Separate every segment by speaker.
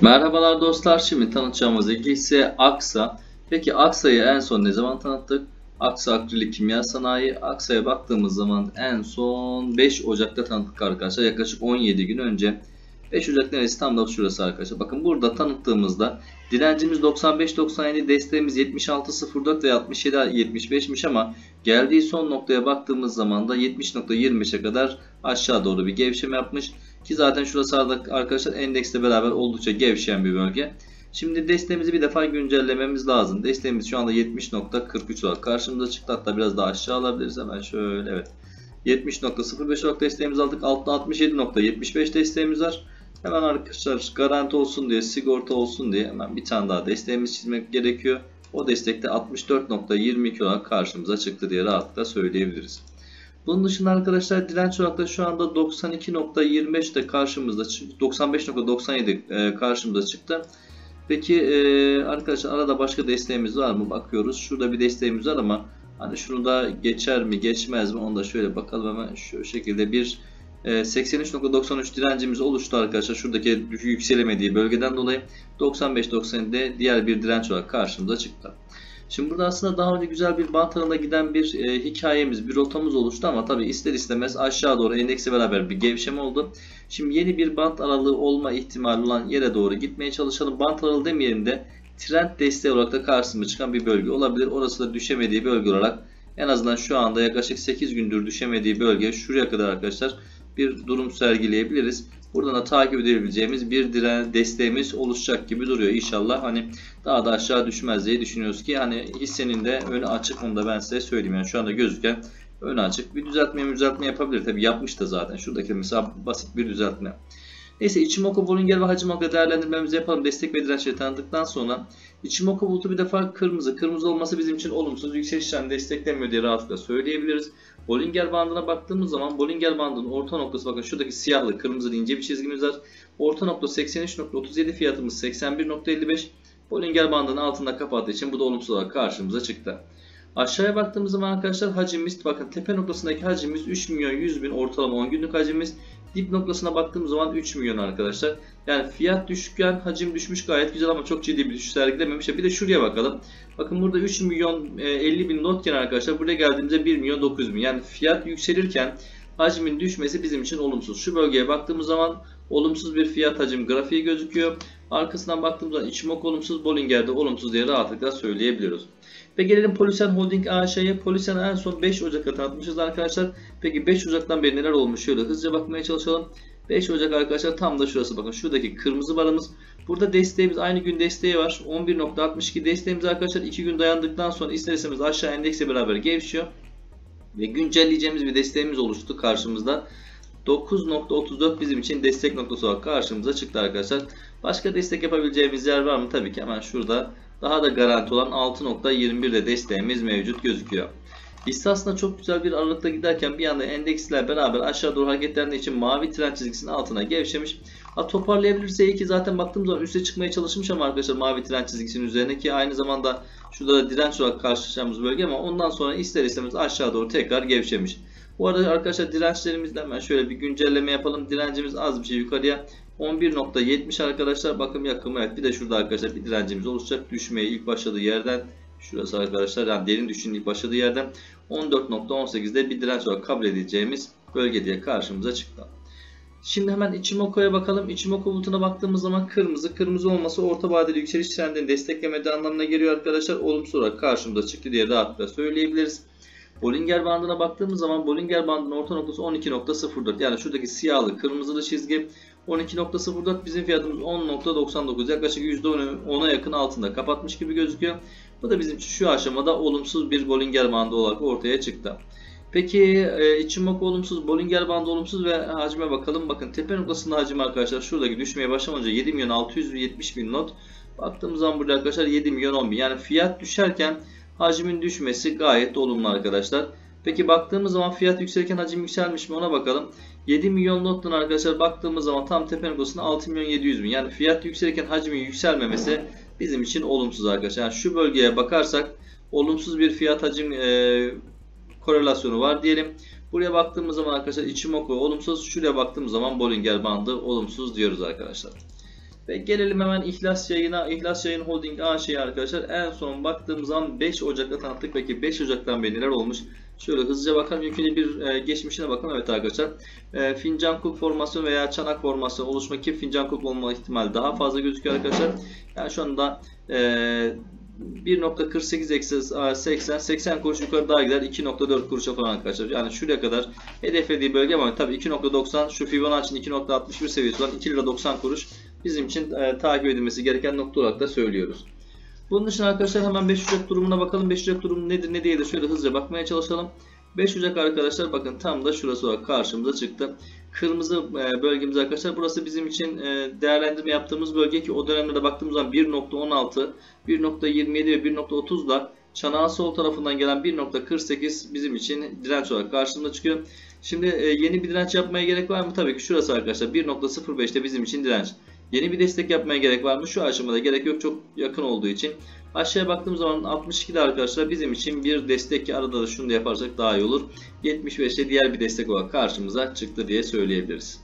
Speaker 1: Merhabalar dostlar. Şimdi tanıtacağımız ilk hisse Aksa. Peki Aksa'yı en son ne zaman tanıttık? Aksa Akrilik Kimya Sanayi. Aksa'ya baktığımız zaman en son 5 Ocak'ta tanıttık arkadaşlar. Yaklaşık 17 gün önce. 5 Ocak neresi? Tam da şurası arkadaşlar. Bakın burada tanıttığımızda direncimiz 95.97, desteğimiz 76.04 ve 67.75'miş ama geldiği son noktaya baktığımız zaman da 70.25'e kadar aşağı doğru bir gevşeme yapmış. Ki zaten şurası arkadaşlar endeksle beraber oldukça gevşeyen bir bölge. Şimdi desteğimizi bir defa güncellememiz lazım. Desteğimiz şu anda 70.43 olarak karşımıza çıktı. Hatta biraz daha aşağı alabiliriz. Hemen şöyle, evet. 70.05 olarak desteğimizi aldık. Altta 67.75 desteğimiz var. Hemen arkadaşlar garanti olsun diye, sigorta olsun diye hemen bir tane daha desteğimiz çizmek gerekiyor. O destekte 64.22 olarak karşımıza çıktı diye rahatlıkla söyleyebiliriz. Bunun dışında arkadaşlar direnç olarak da şu anda 92.25 de karşımızda çıktı. 95.97 karşımıza çıktı. Peki arkadaşlar arada başka desteğimiz var mı? Bakıyoruz. Şurada bir desteğimiz var ama hani şunu da geçer mi geçmez mi? Onu da şöyle bakalım hemen. Şu şekilde bir 83.93 direncimiz oluştu arkadaşlar. Şuradaki yükselemediği bölgeden dolayı 95.97'de diğer bir direnç olarak karşımıza çıktı. Şimdi burada aslında daha önce güzel bir bant aralığına giden bir hikayemiz, bir rotamız oluştu ama tabi ister istemez aşağı doğru endekse beraber bir gevşeme oldu. Şimdi yeni bir bant aralığı olma ihtimali olan yere doğru gitmeye çalışalım. Bant aralığı demeyelim de trend desteği olarak da karşımıza çıkan bir bölge olabilir. Orası da düşemediği bölge olarak en azından şu anda yaklaşık 8 gündür düşemediği bölge şuraya kadar arkadaşlar bir durum sergileyebiliriz. Buradan da takip edebileceğimiz bir desteğimiz oluşacak gibi duruyor. İnşallah hani daha da aşağı düşmez diye düşünüyoruz ki hani hissenin de önü açık, onu da ben size söyleyeyim. Yani şu anda gözüken önü açık. Bir düzeltme yapabilir. Tabi yapmış da zaten. Şuradaki mesela basit bir düzeltme. Neyse Ichimoku, Bollinger ve Hachimoku değerlendirmemizi yapalım. Destek ve dirençleri tanıdıktan sonra Ichimoku bulutu bir defa kırmızı. Kırmızı olması bizim için olumsuz. Yükseliş trendini desteklemiyor diye rahatlıkla söyleyebiliriz. Bollinger bandına baktığımız zaman Bollinger bandının orta noktası, bakın şuradaki siyahlı kırmızılı ince bir çizgimiz var. Orta nokta 83.37, fiyatımız 81.55. Bollinger bandının altında kapattığı için bu da olumsuz olarak karşımıza çıktı. Aşağıya baktığımız zaman arkadaşlar hacimimiz, bakın tepe noktasındaki hacimimiz 3 milyon 100 bin ortalama 10 günlük hacimimiz. Dip noktasına baktığımız zaman 3 milyon arkadaşlar. Yani fiyat düşükken hacim düşmüş, gayet güzel ama çok ciddi bir düşüş sergilememiş. Bir de şuraya bakalım. Bakın burada 3 milyon 50 bin notken arkadaşlar buraya geldiğimizde 1 milyon 900 bin. Yani fiyat yükselirken hacmin düşmesi bizim için olumsuz. Şu bölgeye baktığımız zaman olumsuz bir fiyat hacim grafiği gözüküyor. Arkasından baktığımız zaman Ichimoku olumsuz, Bollinger'de olumsuz diye rahatlıkla söyleyebiliyoruz. Ve gelelim Polisen Holding AŞ'ye. Polisen en son 5 Ocak'ta tanıtmışız arkadaşlar. Peki 5 Ocak'tan beri neler olmuş? Şöyle hızlıca bakmaya çalışalım. 5 Ocak arkadaşlar tam da şurası, bakın şuradaki kırmızı barımız. Burada desteğimiz, aynı gün desteği var. 11.62 desteğimiz arkadaşlar 2 gün dayandıktan sonra ister istemez aşağı endekse beraber gevşiyor. Ve güncelleyeceğimiz bir desteğimiz oluştu karşımızda. 9.34 bizim için destek noktası olarak karşımıza çıktı arkadaşlar. Başka destek yapabileceğimiz yer var mı? Tabii ki hemen şurada daha da garanti olan 6.21 de desteğimiz mevcut gözüküyor. Hisse aslında çok güzel bir aralıkta giderken bir anda endeksler beraber aşağı doğru hareketlendiği için mavi trend çizgisinin altına gevşemiş. Toparlayabilirse iyi ki zaten baktığımız zaman üste çıkmaya çalışmış ama arkadaşlar mavi trend çizgisinin üzerine, ki aynı zamanda şurada da direnç olarak karşılaşacağımız bölge ama ondan sonra ister istemez aşağı doğru tekrar gevşemiş. Bu arada arkadaşlar dirençlerimizden hemen şöyle bir güncelleme yapalım. Direncimiz az bir şey yukarıya 11.70 arkadaşlar, bakım yakımı, evet. Bir de şurada arkadaşlar bir direncimiz oluşacak. Düşmeye ilk başladığı yerden şurası arkadaşlar, yani derin düşüşün ilk başladığı yerden 14.18'de bir direnç olarak kabul edeceğimiz bölge diye karşımıza çıktı. Şimdi hemen Ichimoku'ya bakalım. Ichimoku bulutuna baktığımız zaman kırmızı. Kırmızı olması orta vadeli yükseliş trendini desteklemediği anlamına geliyor arkadaşlar. Olumsuz olarak karşımıza çıktı diye rahatlıkla söyleyebiliriz. Bollinger bandına baktığımız zaman Bollinger bandının orta noktası 12.04. Yani şuradaki siyahlı kırmızılı çizgi 12.04, bizim fiyatımız 10.99, yaklaşık %10'a yakın altında kapatmış gibi gözüküyor. Bu da bizim için şu aşamada olumsuz bir Bollinger bandı olarak ortaya çıktı. Peki Ichimoku olumsuz, Bollinger bandı olumsuz ve hacme bakalım. Bakın tepe noktasında hacim arkadaşlar şuradaki düşmeye başlamayınca 7 milyon 670 bin not. Baktığımız zaman burada arkadaşlar 7 milyon 10 bin. Yani fiyat düşerken hacmin düşmesi gayet olumlu arkadaşlar. Peki baktığımız zaman fiyat yükselirken hacim yükselmiş mi, ona bakalım. 7 milyon nottan arkadaşlar baktığımız zaman tam tepe noktasında 6 milyon 700 bin. Yani fiyat yükselirken hacmin yükselmemesi bizim için olumsuz arkadaşlar. Yani şu bölgeye bakarsak olumsuz bir fiyat hacim korelasyonu var diyelim. Buraya baktığımız zaman arkadaşlar Ichimoku olumsuz. Şuraya baktığımız zaman Bollinger bandı olumsuz diyoruz arkadaşlar. Ve gelelim hemen İhlas Yayın'a. İhlas Yayın Holding AŞ'ye arkadaşlar. En son baktığımız zaman 5 Ocak'ta tanıttık. Peki 5 Ocak'tan beri neler olmuş? Şöyle hızlıca bakalım. Mümkün bir geçmişine bakalım. Evet arkadaşlar. Fincan kulp formasyonu veya çanak formasyonu oluşma ki fincan kulp olma ihtimali daha fazla gözüküyor arkadaşlar. Yani şu anda 1.48 80 kuruş yukarı daha gider, 2.4 kuruşa falan arkadaşlar. Yani şuraya kadar hedeflediği bölge, ama tabii 2.90 şu Fibonacci'nin 2.61 seviyesi olan 2 lira 90 kuruş bizim için takip edilmesi gereken nokta olarak da söylüyoruz. Bunun için arkadaşlar hemen 5 Ocak durumuna bakalım. 5 Ocak durumu nedir ne değildir şöyle hızlıca bakmaya çalışalım. 5 Ocak arkadaşlar bakın tam da şurası olarak karşımıza çıktı. Kırmızı bölgemiz arkadaşlar, burası bizim için değerlendirme yaptığımız bölge ki o dönemlerde baktığımız zaman 1.16, 1.27 ve 1.30 da çanağın sol tarafından gelen 1.48 bizim için direnç olarak karşımıza çıkıyor. Şimdi yeni bir direnç yapmaya gerek var mı? Tabii ki şurası arkadaşlar 1.05'te bizim için direnç. Yeni bir destek yapmaya gerek var mı? Şu aşamada gerek yok, çok yakın olduğu için. Aşağıya baktığımız zaman 62'de arkadaşlar bizim için bir destek, ki arada da şunu da yaparsak daha iyi olur. 75'te diğer bir destek olarak karşımıza çıktı diye söyleyebiliriz.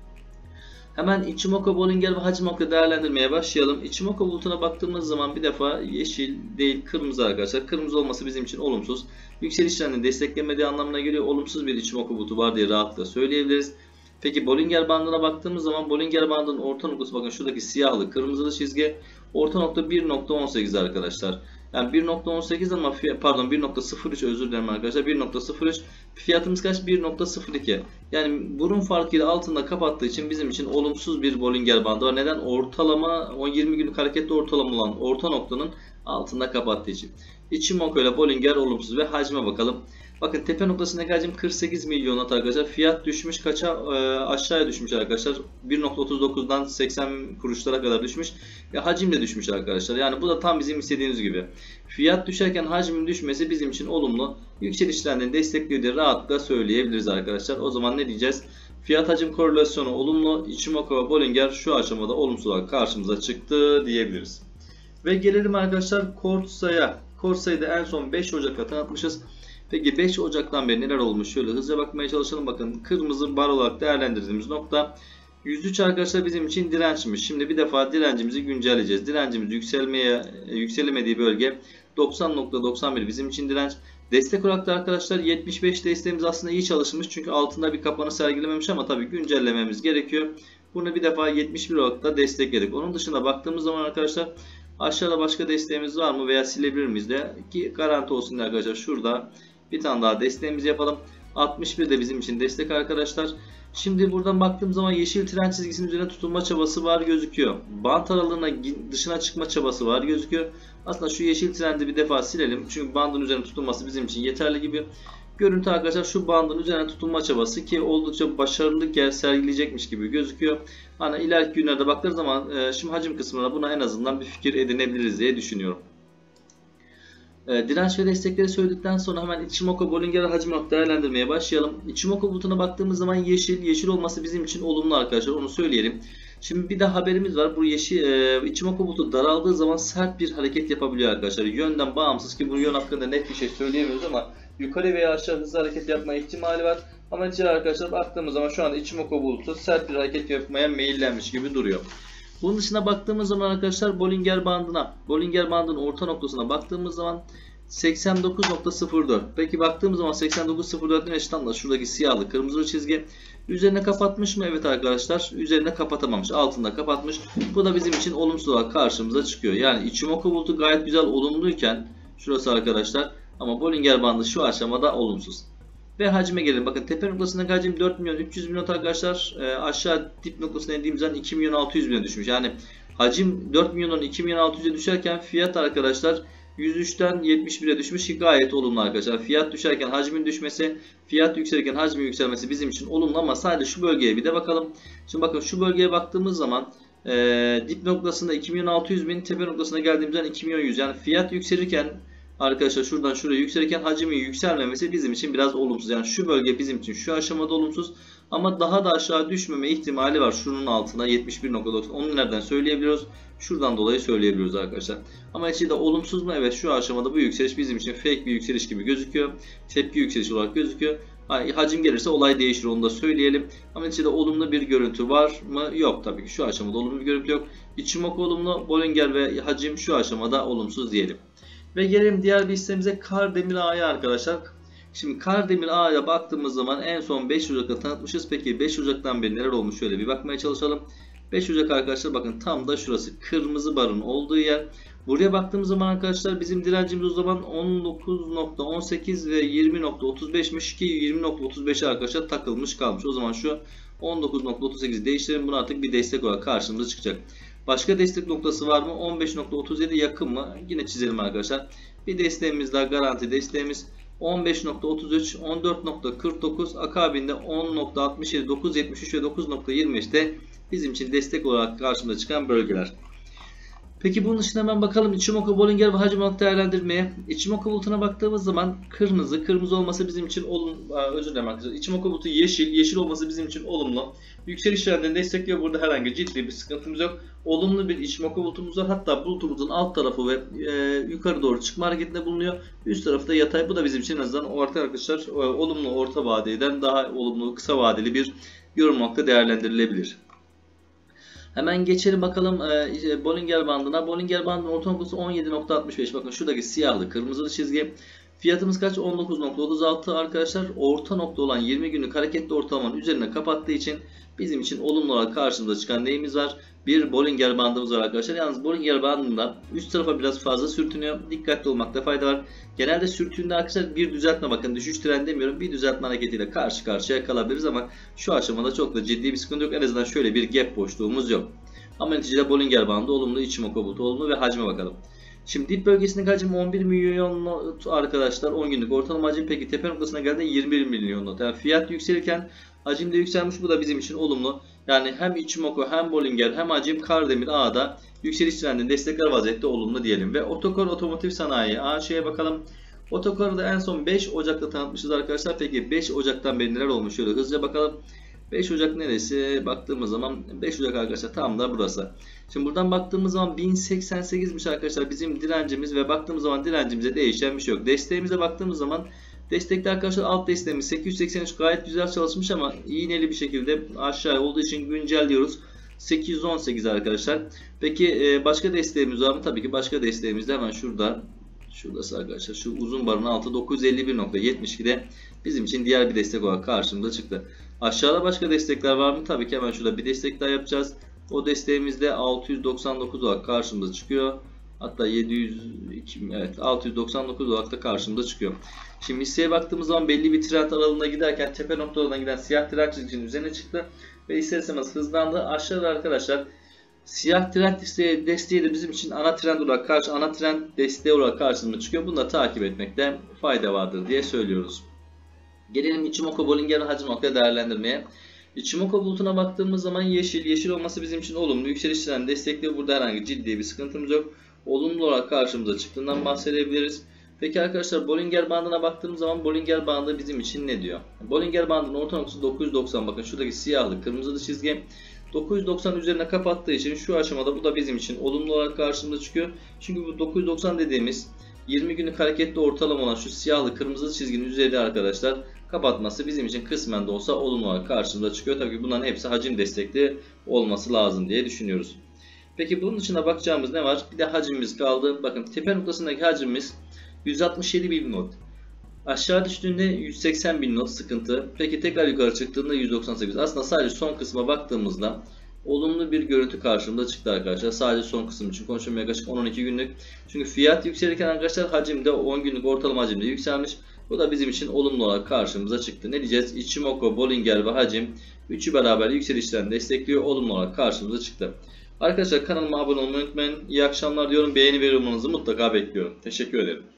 Speaker 1: Hemen Ichimoku, Bollinger ve Hachimoku değerlendirmeye başlayalım. Ichimoku bulutuna baktığımız zaman bir defa yeşil değil kırmızı arkadaşlar. Kırmızı olması bizim için olumsuz. Yükseliş trendini desteklemediği anlamına geliyor. Olumsuz bir Ichimoku bulutu var diye rahatlıkla söyleyebiliriz. Peki Bollinger bandına baktığımız zaman Bollinger bandının orta noktası, bakın şuradaki siyahlı kırmızılı çizgi, orta nokta 1.18 arkadaşlar. Yani 1.18 ama pardon 1.03 özür dilerim arkadaşlar, 1.03 fiyatımız kaç? 1.02. Yani burun farkıyla altında kapattığı için bizim için olumsuz bir Bollinger bandı var. Neden? Ortalama o 20 günlük hareketli ortalama olan orta noktanın altında kapattığı için. Ichimoku ile Bollinger olumsuz ve hacme bakalım. Bakın tepe noktasındaki hacim 48 milyon arkadaşlar. Fiyat düşmüş kaça? Aşağıya düşmüş arkadaşlar. 1.39'dan 80 kuruşlara kadar düşmüş. Ve hacim de düşmüş arkadaşlar. Yani bu da tam bizim istediğimiz gibi. Fiyat düşerken hacmin düşmesi bizim için olumlu. Yükseliş trendini destekliyor diye rahatlıkla söyleyebiliriz arkadaşlar. O zaman ne diyeceğiz? Fiyat hacim korelasyonu olumlu. Ichimoku ve Bollinger şu aşamada olumsuz olarak karşımıza çıktı diyebiliriz. Ve gelelim arkadaşlar Korsa'ya. Korsa'yı da en son 5 Ocak'ta tanıtmışız. Peki 5 Ocak'tan beri neler olmuş? Şöyle hızlıca bakmaya çalışalım. Bakın kırmızı bar olarak değerlendirdiğimiz nokta 103 arkadaşlar bizim için dirençmiş. Şimdi bir defa direncimizi güncelleyeceğiz. Direncimiz yükselemediği bölge 90.91 bizim için direnç. Destek olarak da arkadaşlar 75 desteğimiz aslında iyi çalışmış. Çünkü altında bir kapanış sergilememiş ama tabii güncellememiz gerekiyor. Bunu bir defa 71 olarak da destekledik. Onun dışında baktığımız zaman arkadaşlar aşağıda başka desteğimiz var mı veya silebilir miyiz de, ki garanti olsun arkadaşlar şurada bir tane daha desteğimizi yapalım. 61 de bizim için destek arkadaşlar. Şimdi buradan baktığım zaman yeşil tren çizgisinin üzerine tutunma çabası var gözüküyor. Bant aralığına dışına çıkma çabası var gözüküyor. Aslında şu yeşil trendi bir defa silelim. Çünkü bandın üzerine tutunması bizim için yeterli gibi. Görüntü arkadaşlar şu bandın üzerine tutunma çabası ki oldukça başarılı sergileyecekmiş gibi gözüküyor. Hani ileriki günlerde baktığımız zaman şimdi hacim kısmına buna en azından bir fikir edinebiliriz diye düşünüyorum. Direnç ve destekleri söyledikten sonra hemen Ichimoku, Bollinger hacim olarak değerlendirmeye başlayalım. Ichimoku bulutuna baktığımız zaman yeşil olması bizim için olumlu arkadaşlar, onu söyleyelim. Şimdi bir de haberimiz var. Bu Ichimoku bulutu daraldığı zaman sert bir hareket yapabiliyor arkadaşlar. Yönden bağımsız, ki bu yön hakkında net bir şey söyleyemiyoruz ama yukarı veya aşağı hızlı hareket yapma ihtimali var. Ama neticede arkadaşlar baktığımız zaman şu anda Ichimoku bulutu sert bir hareket yapmaya meyillenmiş gibi duruyor. Bunun dışına baktığımız zaman arkadaşlar Bollinger bandının orta noktasına baktığımız zaman 89.04. Peki baktığımız zaman 89.04'ün eşit anlamda şuradaki siyahlı kırmızı çizgi üzerine kapatmış mı? Evet arkadaşlar, üzerine kapatamamış, altında kapatmış. Bu da bizim için olumsuz olarak karşımıza çıkıyor. Yani Ichimoku bulutu gayet güzel olumluyken şurası arkadaşlar, ama Bollinger bandı şu aşamada olumsuz. Ve hacime gelelim. Bakın tepe noktasındaki hacim 4 milyon 300 milyon arkadaşlar. Aşağı dip noktasına indiğimiz zaman 2 milyon 600 milyon düşmüş. Yani hacim 4 milyondan 2 milyon 600'e düşerken fiyat arkadaşlar 103'ten 71'e düşmüş ki gayet olumlu arkadaşlar. Fiyat düşerken hacmin düşmesi, fiyat yükselirken hacmin yükselmesi bizim için olumlu, ama sadece şu bölgeye bir de bakalım. Şimdi bakın şu bölgeye baktığımız zaman dip noktasında 2 milyon 600 bin, tepe noktasına geldiğimizden 2 milyon 100. Yani fiyat yükselirken arkadaşlar şuradan şuraya yükselirken hacmin yükselmemesi bizim için biraz olumsuz. Yani şu bölge bizim için şu aşamada olumsuz, ama daha da aşağı düşmeme ihtimali var. Şunun altına 71.90. Onu nereden söyleyebiliyoruz? Şuradan dolayı söyleyebiliyoruz arkadaşlar. Ama içi de olumsuz mu? Evet, şu aşamada bu yükseliş bizim için fake bir yükseliş gibi gözüküyor. Tepki yükseliş olarak gözüküyor. Hacim gelirse olay değişir, onu da söyleyelim. Ama neticede olumlu bir görüntü var mı? Yok tabii ki. Şu aşamada olumlu bir görüntü yok. Ichimoku olumlu, Bollinger ve hacim şu aşamada olumsuz diyelim. Ve gelelim diğer bir hissemize, Kardemir Ağa'ya arkadaşlar. Şimdi Kardemir Ağa'ya baktığımız zaman en son 5 Ocak'ta tanıtmışız. Peki 5 Ocak'tan beri neler olmuş, şöyle bir bakmaya çalışalım. 5 Ocak arkadaşlar bakın tam da şurası kırmızı barın olduğu yer. Buraya baktığımız zaman arkadaşlar bizim direncimiz o zaman 19.18 ve 20.35'miş ki 20.35'e arkadaşlar takılmış kalmış. O zaman şu 19.38'i değiştirelim, bunu artık bir destek olarak karşımıza çıkacak. Başka destek noktası var mı? 15.37 yakın mı? Yine çizelim arkadaşlar. Bir desteğimiz daha, garanti desteğimiz 15.33, 14.49, akabinde 10.67, 9.73 ve 9.23'te bizim için destek olarak karşımıza çıkan bölgeler. Peki bunun dışında hemen bakalım Ichimoku, Bollinger ve hacim olarak değerlendirmeye. Ichimoku bulutuna baktığımız zaman kırmızı olması bizim için özür dilerim arkadaşlar. Ichimoku bulutu yeşil olması bizim için olumlu. Yükseliş trendini destekliyor. Burada herhangi ciddi bir sıkıntımız yok. Olumlu bir Ichimoku bulutumuz var. Hatta bulutumuzun alt tarafı ve yukarı doğru çıkma hareketinde bulunuyor. Üst tarafta yatay. Bu da bizim için en azından orta arkadaşlar olumlu orta vadeden daha olumlu kısa vadeli bir yorum olarak değerlendirilebilir. Hemen geçelim bakalım Bollinger bandına. Bollinger bandının orta noktası 17.65. Bakın şuradaki siyahlı kırmızılı çizgi. Fiyatımız kaç? 19.36 arkadaşlar. Orta nokta olan 20 günlük hareketli ortalamanın üzerine kapattığı için bizim için olumlu olarak karşımıza çıkan neyimiz var? Bir Bollinger bandımız var arkadaşlar. Yalnız Bollinger bandında üst tarafa biraz fazla sürtünüyor. Dikkatli olmakta fayda var. Genelde sürtüğünde arkadaşlar bir düzeltme, bakın düşüş trend demiyorum, bir düzeltme hareketiyle karşı karşıya kalabiliriz ama şu aşamada çok da ciddi bir sıkıntı yok. En azından şöyle bir gap boşluğumuz yok. Ama neticede Bollinger bandı olumlu, Ichimoku bulutu olumlu ve hacme bakalım. Şimdi dip bölgesindeki hacim 11 milyon not arkadaşlar, 10 günlük ortalama hacim. Peki tepe noktasına geldi 21 milyon not. Yani fiyat yükselirken hacim de yükselmiş, bu da bizim için olumlu. Yani hem Ichimoku hem Bollinger hem hacim Kardemir Ağa'da yükseliş trendini destekler vaziyette olumlu diyelim. Ve Otokar Otomotiv Sanayi AŞ'ye bakalım. Otokar'ı da en son 5 Ocak'ta tanıtmışız arkadaşlar. Peki 5 Ocak'tan beri neler olmuş, şöyle hızlıca bakalım. 5 Ocak neresi? Baktığımız zaman 5 Ocak arkadaşlar tam da burası. Şimdi buradan baktığımız zaman 1088'miş arkadaşlar bizim direncimiz ve baktığımız zaman direncimize değişen bir şey yok. Desteğimize baktığımız zaman destekte arkadaşlar alt desteğimiz 883 gayet güzel çalışmış ama iğneli bir şekilde aşağı olduğu için güncelliyoruz. 818 arkadaşlar. Peki başka desteğimiz var mı? Tabii ki başka desteğimiz de hemen şurada. Şurası arkadaşlar. Şu uzun barın altı 951.72'de bizim için diğer bir destek olarak karşımıza çıktı. Aşağıda başka destekler var mı? Tabii ki hemen şurada bir destek daha yapacağız. O desteğimiz de 699 olarak karşımıza çıkıyor. Hatta 702, evet 699 olarak da karşımıza çıkıyor. Şimdi hisseye baktığımız zaman belli bir trend aralığına giderken tepe noktalarına giden siyah trend çizgisinin üzerine çıktı. Ve ister istemez hızlandı. Aşağıda arkadaşlar siyah trend desteği de bizim için ana trend desteği olarak karşımıza çıkıyor. Bunu da takip etmekte fayda vardır diye söylüyoruz. Gelelim Ichimoku, Bollinger hacim nokta değerlendirmeye. Ichimoku bulutuna baktığımız zaman yeşil olması bizim için olumlu. Yükseliş trendi destekliyor. Burada herhangi ciddi bir sıkıntımız yok. Olumlu olarak karşımıza çıktığından bahsedebiliriz. Peki arkadaşlar Bollinger bandına baktığımız zaman Bollinger bandı bizim için ne diyor? Bollinger bandının orta noktası 990. Bakın şuradaki siyahlı kırmızılı çizgi. 990 üzerine kapattığı için şu aşamada bu da bizim için olumlu olarak karşımıza çıkıyor. Çünkü bu 990 dediğimiz 20 günlük hareketli ortalama olan şu siyahlı kırmızılı çizginin üzerinde arkadaşlar kapatması bizim için kısmen de olsa olumlu olarak karşımıza çıkıyor. Tabii bunların hepsi hacim destekli olması lazım diye düşünüyoruz. Peki bunun dışında bakacağımız ne var? Bir de hacimimiz kaldı. Bakın tepe noktasındaki hacimimiz 167 bin not. Aşağı düştüğünde 180 bin not sıkıntı. Peki tekrar yukarı çıktığında 198. Aslında sadece son kısma baktığımızda olumlu bir görüntü karşımıza çıktı arkadaşlar. Sadece son kısım için konuşuyorum, yaklaşık 10-12 günlük. Çünkü fiyat yükselirken arkadaşlar hacim de 10 günlük ortalama hacimde yükselmiş. Bu da bizim için olumlu olarak karşımıza çıktı. Ne diyeceğiz? Ichimoku, Bollinger ve hacim üçü beraber yükselişlerini destekliyor. Olumlu olarak karşımıza çıktı. Arkadaşlar kanalıma abone olmayı unutmayın. İyi akşamlar diyorum. Beğeni ve yorumlarınızı mutlaka bekliyorum. Teşekkür ederim.